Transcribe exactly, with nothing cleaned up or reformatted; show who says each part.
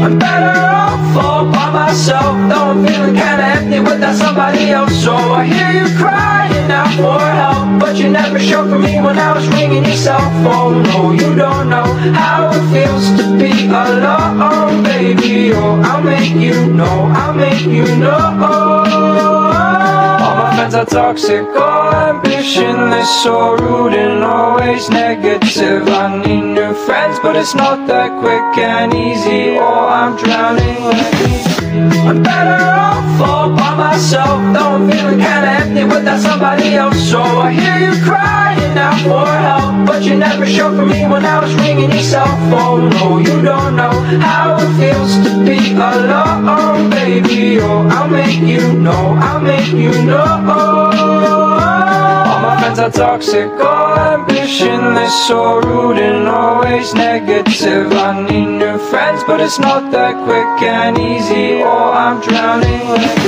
Speaker 1: I'm better off all by myself, though I'm feeling kinda empty without somebody else. So I hear you crying out for help, but you never showed for me when I was ringing your cell phone. No, you don't know how it feels to be alone, baby. Oh, I'll make you know, I'll make you know. All my friends are toxic, all ambitionless, so rude and always negative. I need new friends, but it's not that quick and easy. Oh, I'm drowning, let me breathe. I'm better off all by myself, though I'm feeling kinda empty without somebody else. So I hear you crying out for help, but you never showed for me when I was ringing your cell phone. No, you don't know how it feels to be alone, baby. Oh, I'll make you know, I'll make you know. All my friends are toxic, all ambitionless, so rude and always negative. I need new friends, but it's not that quick and easy. Oh, I'm drowning.